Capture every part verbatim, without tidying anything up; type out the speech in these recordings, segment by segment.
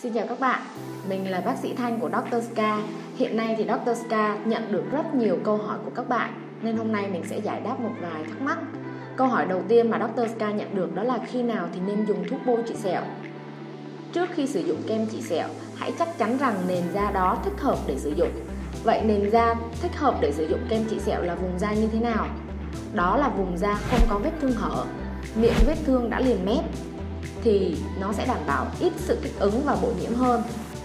Xin chào các bạn, mình là bác sĩ Thanh của Doctor Scar. Hiện nay thì Doctor Scar nhận được rất nhiều câu hỏi của các bạn, nên hôm nay mình sẽ giải đáp một vài thắc mắc. Câu hỏi đầu tiên mà Doctor Scar nhận được đó là khi nào thì nên dùng thuốc bôi trị sẹo. Trước khi sử dụng kem trị sẹo, hãy chắc chắn rằng nền da đó thích hợp để sử dụng. Vậy nền da thích hợp để sử dụng kem trị sẹo là vùng da như thế nào? Đó là vùng da không có vết thương hở, miệng vết thương đã liền mép, thì nó sẽ đảm bảo ít sự kích ứng và bội nhiễm hơn.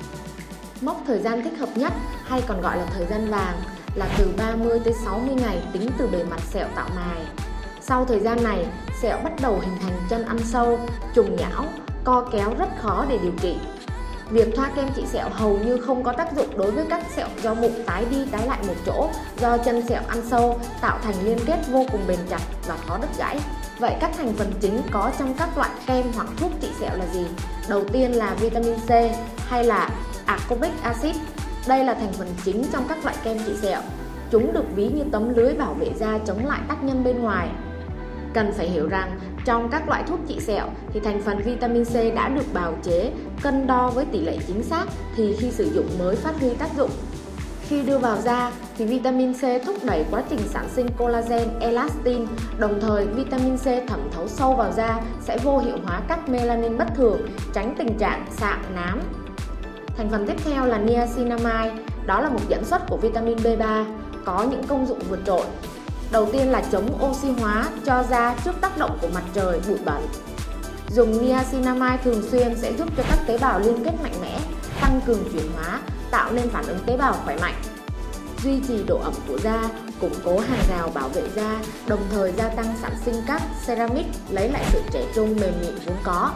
Mốc thời gian thích hợp nhất, hay còn gọi là thời gian vàng, là từ ba mươi tới sáu mươi ngày tính từ bề mặt sẹo tạo mài. Sau thời gian này, sẹo bắt đầu hình thành chân ăn sâu, trùng nhão, co kéo rất khó để điều trị. Việc thoa kem trị sẹo hầu như không có tác dụng đối với các sẹo do mụn tái đi tái lại một chỗ do chân sẹo ăn sâu, tạo thành liên kết vô cùng bền chặt và khó đứt gãy. Vậy các thành phần chính có trong các loại kem hoặc thuốc trị sẹo là gì? Đầu tiên là vitamin C hay là ascorbic acid. Đây là thành phần chính trong các loại kem trị sẹo. Chúng được ví như tấm lưới bảo vệ da chống lại tác nhân bên ngoài. Cần phải hiểu rằng trong các loại thuốc trị sẹo thì thành phần vitamin C đã được bào chế, cân đo với tỷ lệ chính xác thì khi sử dụng mới phát huy tác dụng. Khi đưa vào da thì vitamin C thúc đẩy quá trình sản sinh collagen, elastin, đồng thời vitamin C thẩm thấu sâu vào da sẽ vô hiệu hóa các melanin bất thường, tránh tình trạng sạm, nám. Thành phần tiếp theo là niacinamide, đó là một dẫn xuất của vitamin B ba, có những công dụng vượt trội. Đầu tiên là chống oxy hóa cho da trước tác động của mặt trời, bụi bẩn. Dùng niacinamide thường xuyên sẽ giúp cho các tế bào liên kết mạnh mẽ, tăng cường chuyển hóa, tạo nên phản ứng tế bào khỏe mạnh, duy trì độ ẩm của da, củng cố hàng rào bảo vệ da, đồng thời gia tăng sản sinh các ceramic, lấy lại sự trẻ trung mềm mịn vốn có.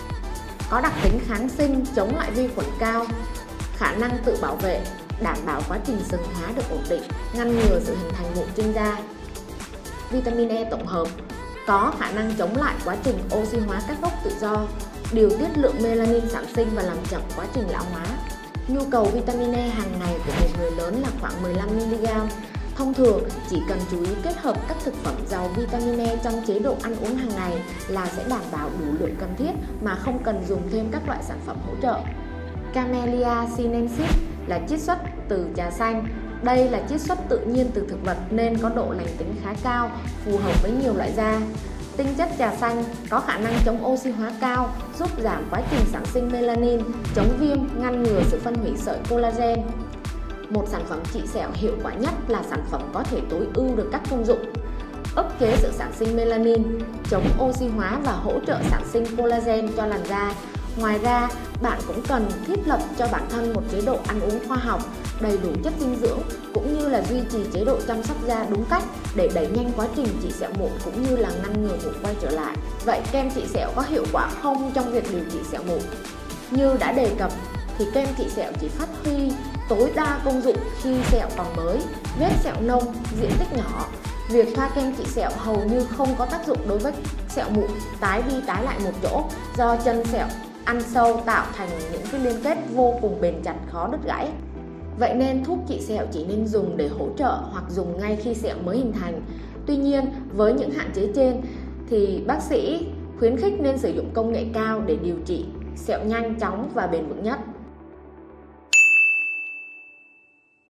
Có đặc tính kháng sinh, chống lại vi khuẩn cao, khả năng tự bảo vệ, đảm bảo quá trình sừng hóa được ổn định, ngăn ngừa sự hình thành mụn trên da. Vitamin E tổng hợp có khả năng chống lại quá trình oxy hóa các gốc tự do, điều tiết lượng melanin sản sinh và làm chậm quá trình lão hóa. Nhu cầu vitamin E hàng ngày của một người lớn là khoảng mười lăm mi-li-gam. Thông thường, chỉ cần chú ý kết hợp các thực phẩm giàu vitamin E trong chế độ ăn uống hàng ngày là sẽ đảm bảo đủ lượng cần thiết mà không cần dùng thêm các loại sản phẩm hỗ trợ. Camellia sinensis là chiết xuất từ trà xanh. Đây là chiết xuất tự nhiên từ thực vật nên có độ lành tính khá cao, phù hợp với nhiều loại da. Tinh chất trà xanh có khả năng chống oxy hóa cao, giúp giảm quá trình sản sinh melanin, chống viêm, ngăn ngừa sự phân hủy sợi collagen. Một sản phẩm trị sẹo hiệu quả nhất là sản phẩm có thể tối ưu được các công dụng: ức chế sự sản sinh melanin, chống oxy hóa và hỗ trợ sản sinh collagen cho làn da. Ngoài ra, bạn cũng cần thiết lập cho bản thân một chế độ ăn uống khoa học, đầy đủ chất dinh dưỡng, cũng như là duy trì chế độ chăm sóc da đúng cách để đẩy nhanh quá trình trị sẹo mụn cũng như là ngăn ngừa mụn quay trở lại. Vậy kem trị sẹo có hiệu quả không trong việc điều trị sẹo mụn? Như đã đề cập thì kem trị sẹo chỉ phát huy tối đa công dụng khi sẹo còn mới, vết sẹo nông, diện tích nhỏ. Việc thoa kem trị sẹo hầu như không có tác dụng đối với sẹo mụn tái đi tái lại một chỗ do chân sẹo ăn sâu tạo thành những cái liên kết vô cùng bền chặt, khó đứt gãy. Vậy nên thuốc trị sẹo chỉ nên dùng để hỗ trợ hoặc dùng ngay khi sẹo mới hình thành. Tuy nhiên, với những hạn chế trên thì bác sĩ khuyến khích nên sử dụng công nghệ cao để điều trị sẹo nhanh chóng và bền vững nhất.